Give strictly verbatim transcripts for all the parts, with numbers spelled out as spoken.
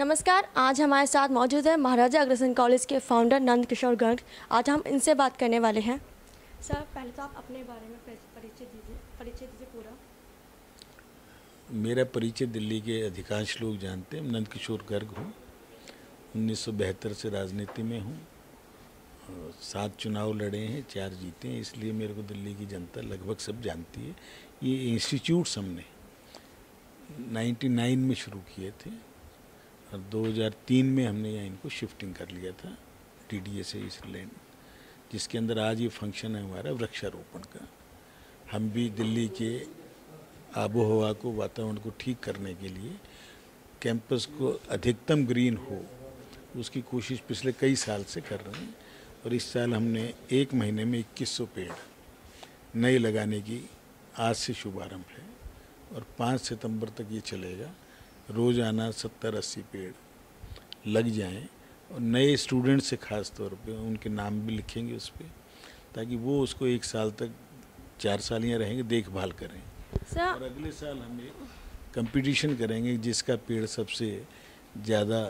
नमस्कार, आज हमारे साथ मौजूद है महाराजा अग्रसेन कॉलेज के फाउंडर नंदकिशोर गर्ग। आज हम इनसे बात करने वाले हैं। सर, पहले तो आप अपने बारे में परिचय दीजिए परिचय दीजिए पूरा। मेरा परिचय दिल्ली के अधिकांश लोग जानते हैं। नंदकिशोर गर्ग हूँ। उन्नीस सौ बहत्तर से राजनीति में हूँ। सात चुनाव लड़े हैं, चार जीते हैं, इसलिए मेरे को दिल्ली की जनता लगभग सब जानती है। ये इंस्टीट्यूट्स हमने निन्यानवे में शुरू किए थे और दो हज़ार तीन में हमने यहाँ इनको शिफ्टिंग कर लिया था टीडीए से ईस्टलैंड, जिसके अंदर आज ये फंक्शन है हमारा वृक्षारोपण का। हम भी दिल्ली के आबो हवा को, वातावरण को ठीक करने के लिए कैंपस को अधिकतम ग्रीन हो, उसकी कोशिश पिछले कई साल से कर रहे हैं। और इस साल हमने एक महीने में इक्कीस सौ पेड़ नए लगाने की आज से शुभारंभ है और पाँच सितंबर तक ये चलेगा। रोज़ाना सत्तर अस्सी पेड़ लग जाएं और नए स्टूडेंट से ख़ास तौर पे उनके नाम भी लिखेंगे उस पर, ताकि वो उसको एक साल तक, चार साल यहाँ रहेंगे, देखभाल करें। और अगले साल हम एक कंपटीशन करेंगे जिसका पेड़ सबसे ज़्यादा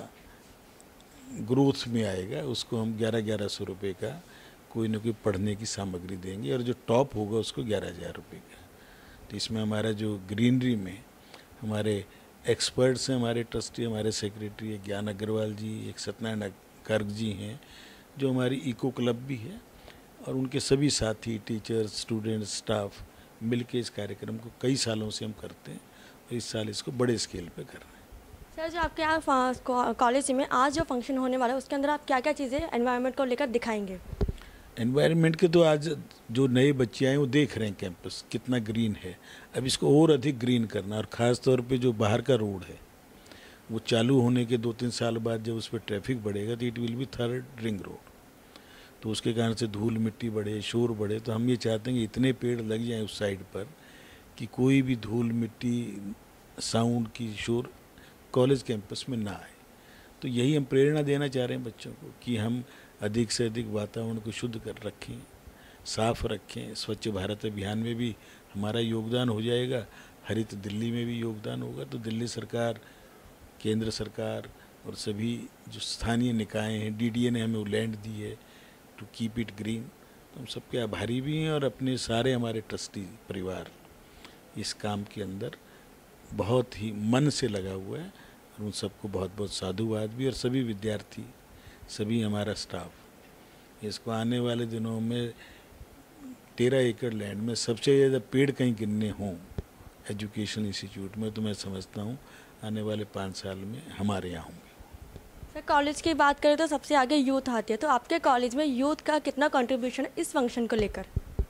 ग्रोथ में आएगा, उसको हम ग्यारह ग्यारह सौ रुपये का कोई ना कोई पढ़ने की सामग्री देंगे और जो टॉप होगा उसको ग्यारह हज़ार रुपये का। तो इसमें हमारा जो ग्रीनरी में हमारे एक्सपर्ट्स हैं, हमारे ट्रस्टी, हमारे सेक्रेटरी ज्ञान अग्रवाल जी, एक सत्यनारायण गर्ग जी हैं जो हमारी इको क्लब भी है, और उनके सभी साथी, टीचर्स, स्टूडेंट्स, स्टाफ मिलके इस कार्यक्रम को कई सालों से हम करते हैं और इस साल इसको बड़े स्केल पे कर रहे हैं। सर, जो आपके यहाँ कॉलेज में आज जो फंक्शन होने वाला है उसके अंदर आप क्या क्या चीज़ें एनवायरनमेंट को लेकर दिखाएंगे? एनवायरनमेंट के तो आज जो नए बच्चे आए वो देख रहे हैं कैंपस कितना ग्रीन है। अब इसको और अधिक ग्रीन करना, और ख़ास तौर पे जो बाहर का रोड है वो चालू होने के दो तीन साल बाद जब उस पर ट्रैफिक बढ़ेगा तो it will be third ring road, तो उसके कारण से धूल मिट्टी बढ़े, शोर बढ़े। तो हम ये चाहते हैं कि इतने पेड़ लग जाएं उस साइड पर कि कोई भी धूल मिट्टी, साउंड की शोर कॉलेज कैंपस में ना आए। तो यही हम प्रेरणा देना चाह रहे हैं बच्चों को कि हम अधिक से अधिक वातावरण को शुद्ध कर रखें, साफ रखें। स्वच्छ भारत अभियान में भी हमारा योगदान हो जाएगा, हरित दिल्ली में भी योगदान होगा। तो दिल्ली सरकार, केंद्र सरकार और सभी जो स्थानीय निकाय हैं, डीडीए ने हमें वो लैंड दी है टू कीप इट ग्रीन, तो हम सबके आभारी भी हैं। और अपने सारे हमारे ट्रस्टी परिवार इस काम के अंदर बहुत ही मन से लगा हुआ है और उन सबको बहुत बहुत साधुवाद भी, और सभी विद्यार्थी, सभी हमारा स्टाफ। इसको आने वाले दिनों में तेरह एकड़ लैंड में सबसे ज़्यादा पेड़ कहीं गिनने हों एजुकेशन इंस्टीट्यूट में, तो मैं समझता हूँ आने वाले पाँच साल में हमारे यहाँ होंगे। सर, कॉलेज की बात करें तो सबसे आगे यूथ आती है, तो आपके कॉलेज में यूथ का कितना कंट्रीब्यूशन है इस फंक्शन को लेकर?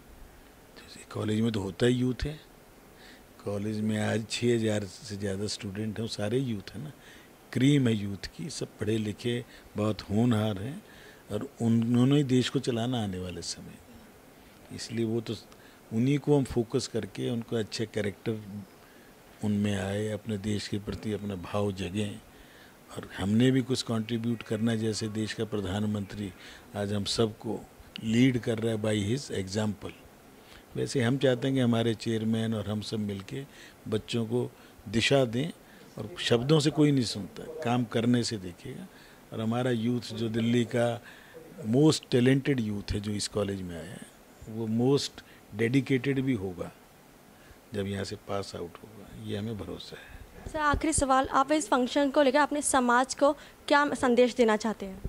कॉलेज में तो होता ही यूथ है। कॉलेज में आज छः हज़ार से ज़्यादा स्टूडेंट हैं, सारे यूथ हैं ना। क्रीम है यूथ की, सब पढ़े लिखे, बहुत होनहार हैं और उन्होंने ही देश को चलाना आने वाले समय। इसलिए वो तो उन्हीं को हम फोकस करके उनको अच्छे कैरेक्टर उनमें आए, अपने देश के प्रति अपना भाव जगें। और हमने भी कुछ कंट्रीब्यूट करना, जैसे देश का प्रधानमंत्री आज हम सबको लीड कर रहा है बाय हिज एग्जाम्पल, वैसे हम चाहते हैं कि हमारे चेयरमैन और हम सब मिलके बच्चों को दिशा दें। और शब्दों से कोई नहीं सुनता, काम करने से देखेगा। और हमारा यूथ जो दिल्ली का मोस्ट टैलेंटेड यूथ है जो इस कॉलेज में आया है, वो मोस्ट डेडिकेटेड भी होगा जब यहाँ से पास आउट होगा, ये हमें भरोसा है। सर, आखिरी सवाल, आप इस फंक्शन को लेकर अपने समाज को क्या संदेश देना चाहते हैं?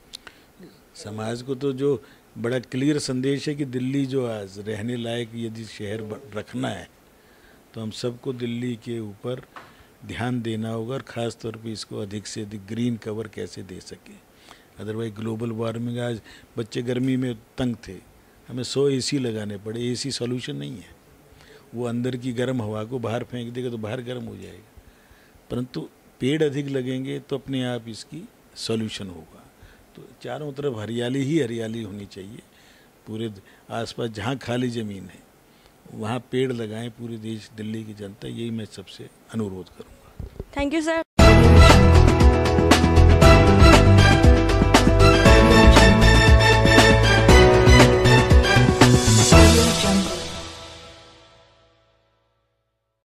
समाज को तो जो बड़ा क्लियर संदेश है कि दिल्ली जो आज रहने लायक यदि शहर रखना है तो हम सबको दिल्ली के ऊपर ध्यान देना होगा, और ख़ास तौर पे इसको अधिक से अधिक ग्रीन कवर कैसे दे सके। अदरवाइज ग्लोबल वार्मिंग, आज बच्चे गर्मी में तंग थे, हमें सौ एसी लगाने पड़े। एसी सॉल्यूशन नहीं है, वो अंदर की गर्म हवा को बाहर फेंक देगा तो बाहर गर्म हो जाएगा। परंतु पेड़ अधिक लगेंगे तो अपने आप इसकी सॉल्यूशन होगा। तो चारों तरफ हरियाली ही हरियाली होनी चाहिए। पूरे आसपास जहाँ खाली ज़मीन है वहाँ पेड़ लगाएं पूरे देश, दिल्ली की जनता, यही मैं सबसे अनुरोध करूँगा। Thank you sir.